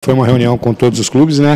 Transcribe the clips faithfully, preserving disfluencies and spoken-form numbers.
Foi uma reunião com todos os clubes, né,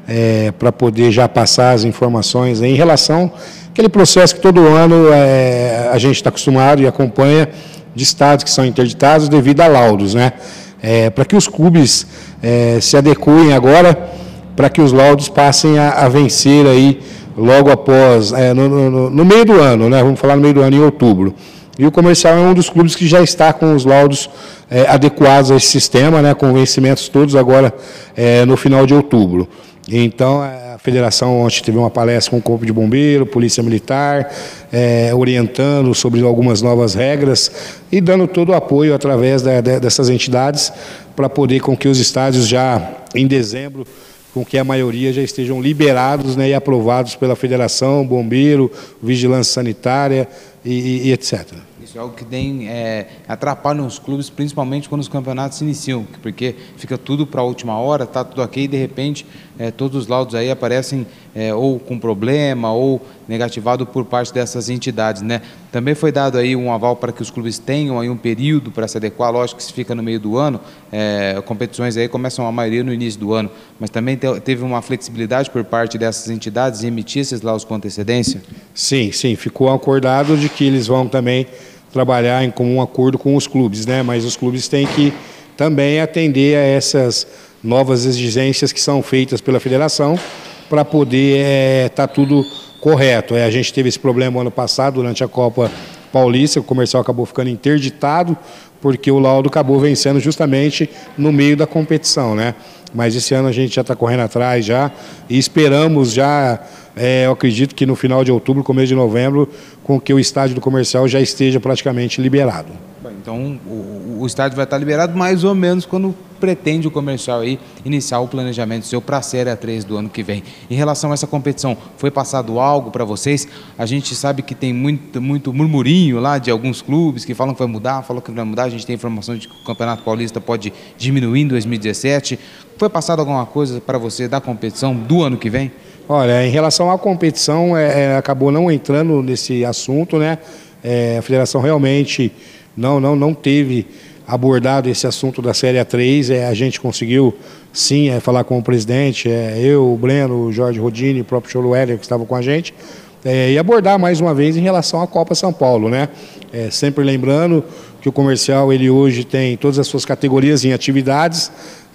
é, para poder já passar as informações em relação àquele processo que todo ano é, a gente está acostumado e acompanha de estados que são interditados devido a laudos, né, é, para que os clubes é, se adequem agora, para que os laudos passem a, a vencer aí logo após, é, no, no, no meio do ano, né, vamos falar no meio do ano, em outubro. E o Comercial é um dos clubes que já está com os laudos é, adequados a esse sistema, né, com vencimentos todos agora é, no final de outubro. Então, a federação ontem teve uma palestra com o Corpo de Bombeiro, Polícia Militar, é, orientando sobre algumas novas regras e dando todo o apoio através da, dessas entidades para poder com que os estádios já em dezembro, com que a maioria já estejam liberados, né, e aprovados pela federação, bombeiro, vigilância sanitária e, e, e etcétera. Isso é algo que tem, é, atrapalha os clubes, principalmente quando os campeonatos se iniciam, porque fica tudo para a última hora, está tudo ok, e de repente é, todos os laudos aí aparecem é, ou com problema ou negativado por parte dessas entidades, né? Também foi dado aí um aval para que os clubes tenham aí um período para se adequar, lógico que se fica no meio do ano, é, competições aí começam a maioria no início do ano, mas também te, teve uma flexibilidade por parte dessas entidades em emitir esses laudos com antecedência? Sim, sim, ficou acordado de que eles vão também trabalhar em comum acordo com os clubes, né? Mas os clubes têm que também atender a essas novas exigências que são feitas pela federação para poder estar é, tá tudo correto. É, a gente teve esse problema ano passado, durante a Copa Paulista, o Comercial acabou ficando interditado, porque o laudo acabou vencendo justamente no meio da competição, né? Mas esse ano a gente já está correndo atrás já e esperamos já, é, eu acredito que no final de outubro, começo de novembro, com que o estádio do Comercial já esteja praticamente liberado. Então o, o estádio vai estar liberado mais ou menos quando pretende o Comercial aí iniciar o planejamento seu para a Série A três do ano que vem. Em relação a essa competição, foi passado algo para vocês? A gente sabe que tem muito, muito murmurinho lá de alguns clubes que falam que vai mudar, falam que não vai mudar. A gente tem informação de que o Campeonato Paulista pode diminuir em dois mil e dezessete. Foi passado alguma coisa para você da competição do ano que vem? Olha, em relação à competição, é, é, acabou não entrando nesse assunto, né? É, a federação realmente não, não, não teve abordado esse assunto da Série A três, é, a gente conseguiu sim é, falar com o presidente, é, eu, o Breno, o Jorge Rodini, o próprio Cholo Heller que estavam com a gente, é, e abordar mais uma vez em relação à Copa São Paulo, né? É, sempre lembrando que o Comercial ele hoje tem todas as suas categorias em atividades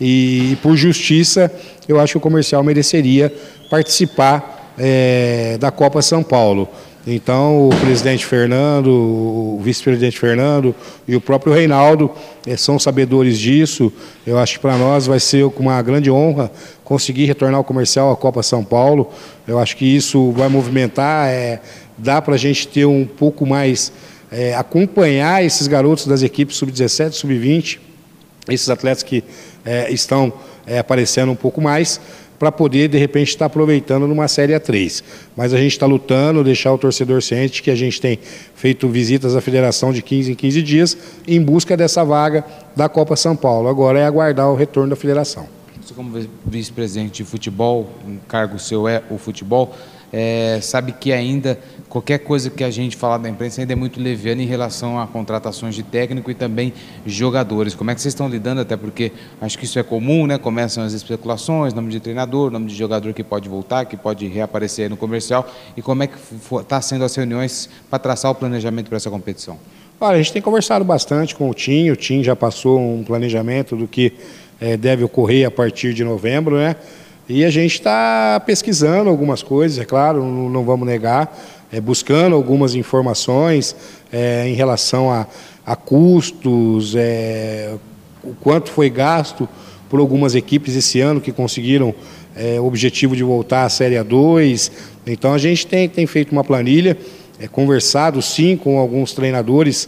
e, por justiça, eu acho que o Comercial mereceria participar é, da Copa São Paulo. Então, o presidente Fernando, o vice-presidente Fernando e o próprio Reinaldo eh, são sabedores disso. Eu acho que para nós vai ser uma grande honra conseguir retornar o Comercial à Copa São Paulo. Eu acho que isso vai movimentar, é, dá para a gente ter um pouco mais, é, acompanhar esses garotos das equipes sub dezessete, sub vinte, esses atletas que é, estão é, aparecendo um pouco mais, para poder, de repente, estar aproveitando numa Série A três. Mas a gente está lutando, deixar o torcedor ciente que a gente tem feito visitas à federação de quinze em quinze dias em busca dessa vaga da Copa São Paulo. Agora é aguardar o retorno da federação. Você, como vice-presidente de futebol, um cargo seu é o futebol, é, sabe que ainda qualquer coisa que a gente falar da imprensa ainda é muito leviana em relação a contratações de técnico e também jogadores. Como é que vocês estão lidando? Até porque acho que isso é comum, né? Começam as especulações, nome de treinador, nome de jogador que pode voltar, que pode reaparecer aí no Comercial. E como é que está sendo as reuniões para traçar o planejamento para essa competição? Olha, a gente tem conversado bastante com o Tim, o Tim já passou um planejamento do que é, deve ocorrer a partir de novembro, né? E a gente está pesquisando algumas coisas, é claro, não, não vamos negar, é, buscando algumas informações é, em relação a, a custos, é, o quanto foi gasto por algumas equipes esse ano que conseguiram é, o objetivo de voltar à Série A dois. Então a gente tem, tem feito uma planilha, é, conversado sim com alguns treinadores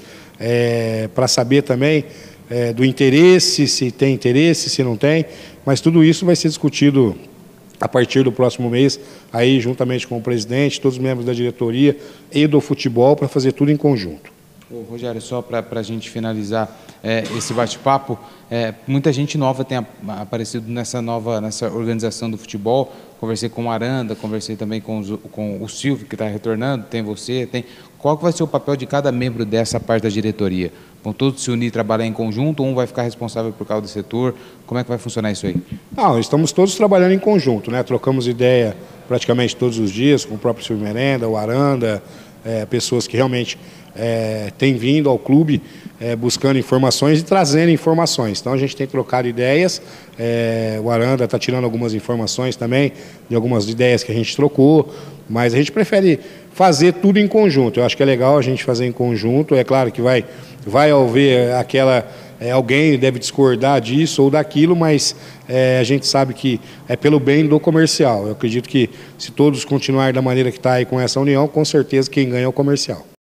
é, para saber também é, do interesse, se tem interesse, se não tem, mas tudo isso vai ser discutido a partir do próximo mês, aí juntamente com o presidente, todos os membros da diretoria e do futebol, para fazer tudo em conjunto. Ô, Rogério, só para a gente finalizar é, esse bate-papo, é, muita gente nova tem a, aparecido nessa nova nessa organização do futebol. Conversei com o Aranda, conversei também com, os, com o Silvio, que está retornando, tem você, tem... Qual que vai ser o papel de cada membro dessa parte da diretoria? Vão todos se unir e trabalhar em conjunto, ou um vai ficar responsável por cada setor? Como é que vai funcionar isso aí? Não, estamos todos trabalhando em conjunto, né? Trocamos ideia praticamente todos os dias com o próprio Silvio Merenda, o Aranda, é, pessoas que realmente é, têm vindo ao clube é, buscando informações e trazendo informações. Então a gente tem trocado ideias, é, o Aranda está tirando algumas informações também, de algumas ideias que a gente trocou, mas a gente prefere fazer tudo em conjunto. Eu acho que é legal a gente fazer em conjunto. É claro que vai, vai haver aquela... É, alguém deve discordar disso ou daquilo, mas é, a gente sabe que é pelo bem do comercial. Eu acredito que se todos continuarem da maneira que está aí com essa união, com certeza quem ganha é o comercial.